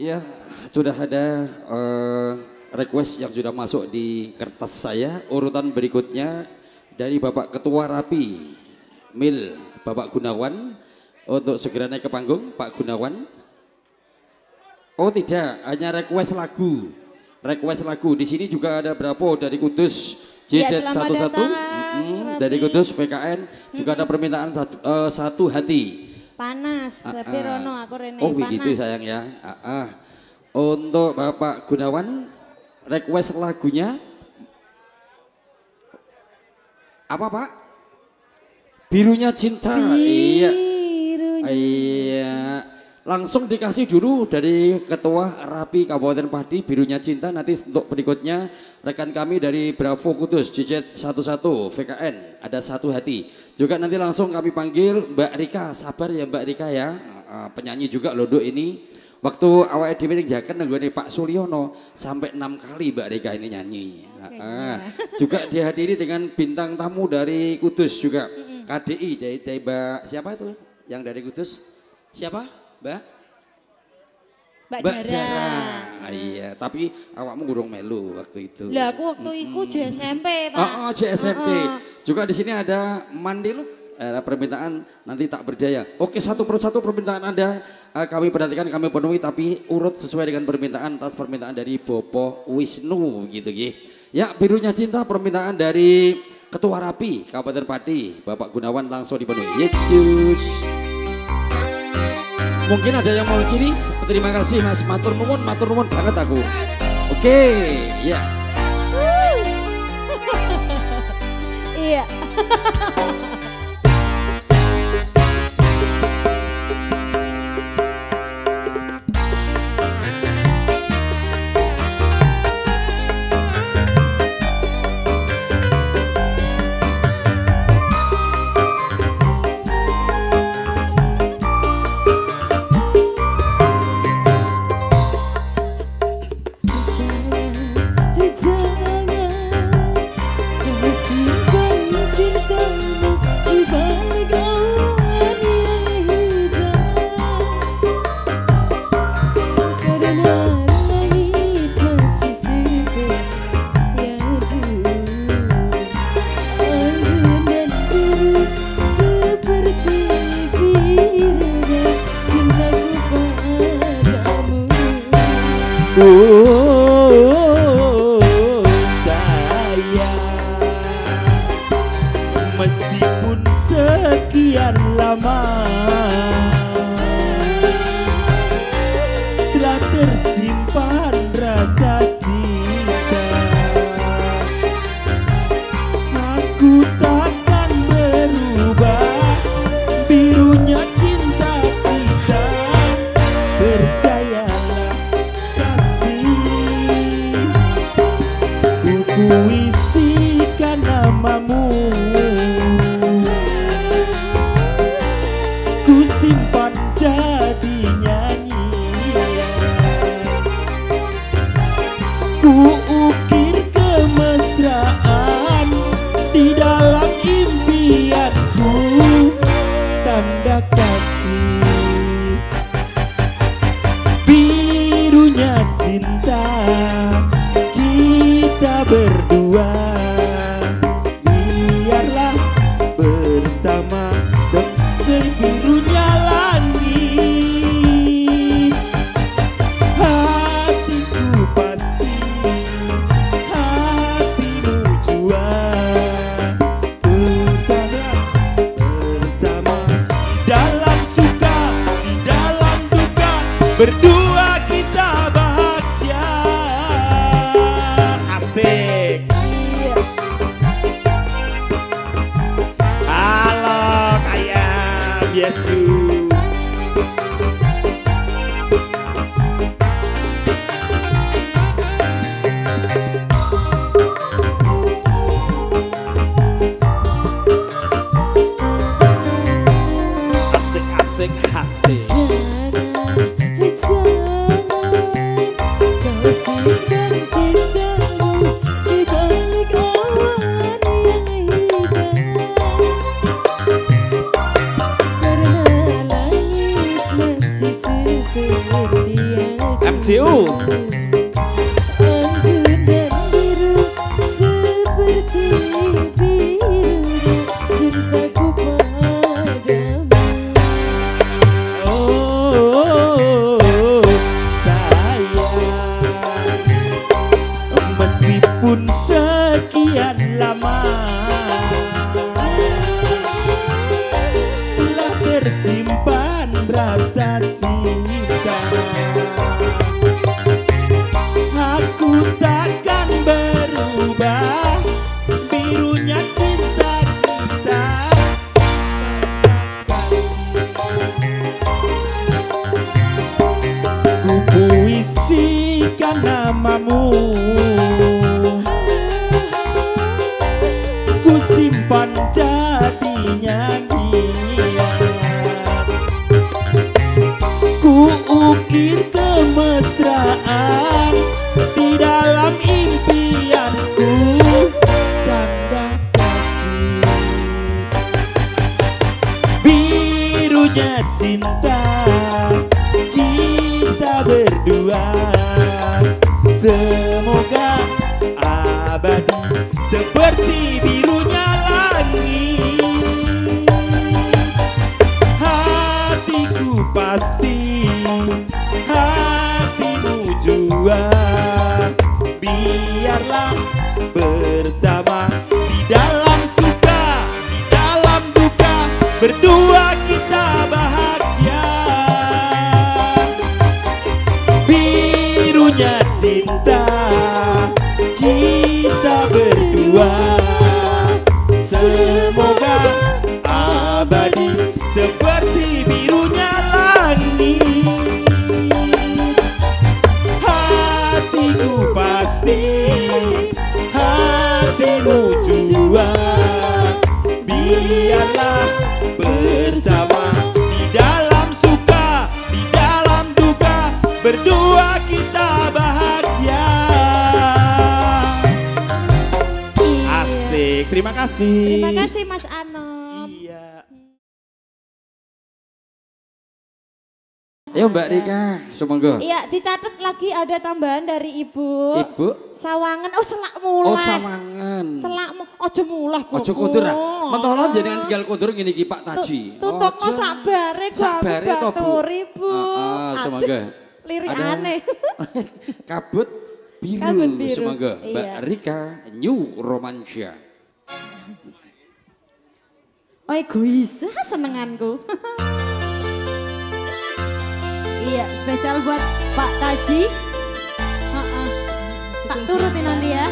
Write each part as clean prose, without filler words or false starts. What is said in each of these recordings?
Ya, sudah ada request yang sudah masuk di kertas saya. Urutan berikutnya dari Bapak Ketua Rapi, Mil, Bapak Gunawan. Untuk segera naik ke panggung, Pak Gunawan. Oh tidak, hanya request lagu. Request lagu. Di sini juga ada Bravo dari Kudus, JZ11, dari Kudus PKN. Juga ada permintaan satu hati. Panas, berarti Rono aku Rene oh begitu sayang ya. Untuk Bapak Gunawan, request lagunya apa Pak? Birunya Cinta. Iya, langsung dikasih dulu dari Ketua Rapi Kabupaten Pati, Birunya Cinta. Nanti untuk berikutnya rekan kami dari Bravo Kudus, JZ11 VKN, ada satu hati. Juga nanti langsung kami panggil Mbak Rika, sabar ya Mbak Rika ya, penyanyi juga lodo ini. Waktu awal di meeting jaket nenggone Pak Suryono sampai 6 kali Mbak Rika ini nyanyi. Juga dihadiri dengan bintang tamu dari Kudus juga, KDI dari Mbak siapa itu yang dari Kudus? Siapa? Mbak Dara. Iya, tapi awakmu gurung melu waktu itu. Lah aku waktu itu JSMP, Pak. Oh, JSMP. Juga di sini ada Mandilut. Permintaan nanti tak berdaya. Oke, satu persatu permintaan Anda kami perhatikan, kami penuhi, tapi urut sesuai dengan permintaan atas permintaan dari Bopo Wisnu gitu ya. Birunya Cinta permintaan dari Ketua Rapi Kabupaten Pati, Bapak Gunawan, langsung dipenuhi. Yesus. Mungkin ada yang mau kiri. Terima kasih Mas, matur nuwun banget aku. Oke, ya. Iya. Meskipun sekian lama telah tersimpan rasa cinta, aku takkan berubah. Birunya cinta kita, percayalah kasih, ku puisikan namamu, simpan jadi nyanyi, ku ukir kemesraan di dalam impianku, tanda kasih. Birunya cinta kita berdua, biarlah bersama seperti birunya langit. Hatiku pasti, hatimu jua, bersama bersama dalam suka, di dalam duka, berdua kita bahagia. Asik. Yes, you. Asik, asik, asik. CO. Meskipun sekian lama telah tersimpan rasa cinta, aku takkan berubah birunya cinta kita. Ku puisikan namamu, ku simpan jadi nyanyian, ku ukir kemesraan di dalam impianku. Tanda kasih birunya cinta kita berdua, semoga abadi seperti birunya langit. Hatiku pasti, hatimu jua, biarlah bersama di dalam suka, di dalam duka, berdua kita bahagia. Birunya cinta kita berdua, semoga abadi seperti birunya langit. Hatiku pasti, hatimu jua, biarlah bersama di dalam suka, di dalam duka, berdua kita bahagia. Asik, terima kasih. Terima kasih Mas Anom. Iya. Ayo Mbak Rika, semoga. Iya, dicatat lagi ada tambahan dari Ibu. Ibu. Sawangan, oh selak mulai. Oh sawangan. Selakmu, ojo mulai. Ojo kondur ah. Mentolo jenengan tinggal kondur ngene iki Pak Taji. Tutupno sabare gua Sabare to Bu. batur, Ibu. Semoga. Lirik Ada aneh. kabut biru, Kabut biru, semoga Mbak iya. Rika New Romansia. Oh egois, senenganku. Iya, spesial buat Pak Taji. Tak turutin nanti ya.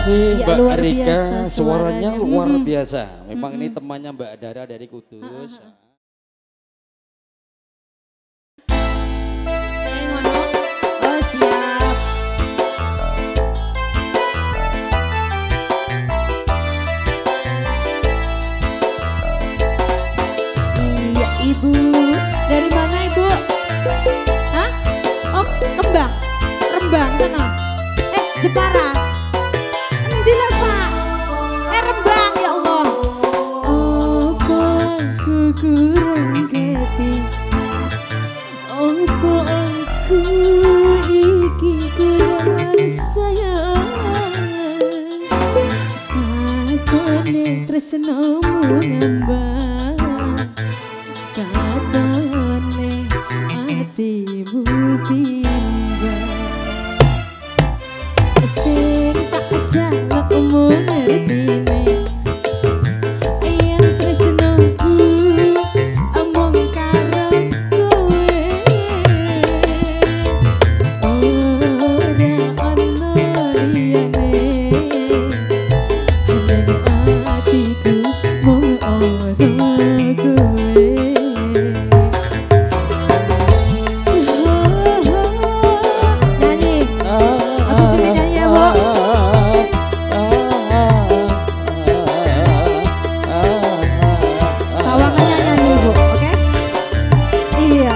kasih Ya, Mbak luar Rika, biasa suaranya suaranya. luar biasa. Memang ini temannya Mbak Dara dari Kudus. Ngono. Oh siap. Iya ibu, dari mana ibu? Hah? Oh Kembang, Rembang sana. Jepara. Endi lah Pak? Rembang ya Allah. Apa aku kurang geti? Apa aku iki kurang sayang? Aku nih tresnomu ngambang, katone hatimu bimbang. Sing tak jaluk ngertine yen tresnoku amung karo kowe ora ana liyane ning atiku mung ana kowe. Nyanyi habis ini nyanyi ya Bu. Sawangannya nyanyi Bu, oke? Iya.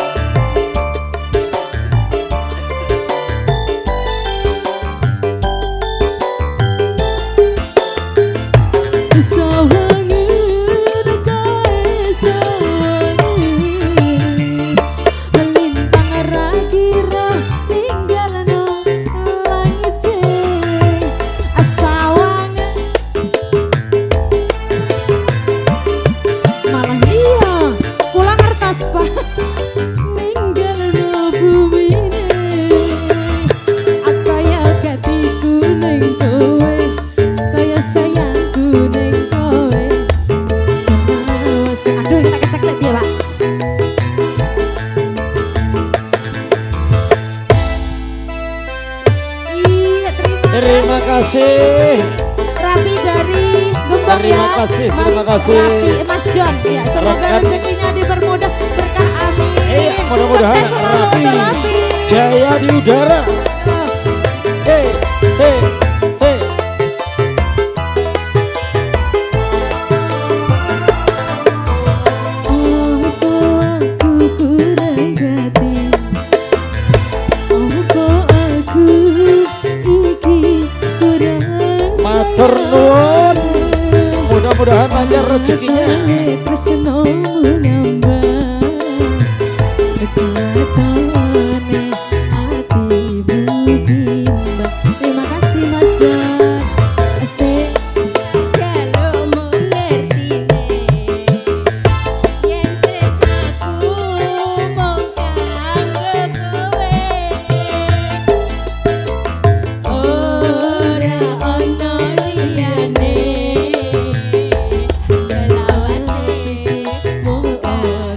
Sawangan kae sawangan melintang ra kira tinggalno langite sawangan malah iya kula ngertos Pak ninggalno bumine kaya gatiku ning kowe kaya sayangku ning kowe semawase. Aduh kita kecek ya Pak. Iya Terima kasih. Rapi dari Gembong Terima ya. kasih, Mas terima kasih. Rapi, Mas John. Ya, semoga Rekan- rezekinya dipermudah berkah amin. Iya, mudah-mudahan Sukses selalu Rapi. untuk Rapi. Jaya di udara. Hei, hei, hei. Opo aku kurang gati? Opo aku iki kurang Matur nuwun. Mudah-mudahan lancar rezekinya. tresnomu ngambang, katone hatimu bimbang. Terima kasih Mas John. Asik. Kalau mengertine yen tresnaku mung kanggo kowe ora ana liyane selawase mung karo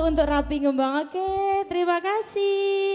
untuk Rapi Ngembang. Oke, terima kasih.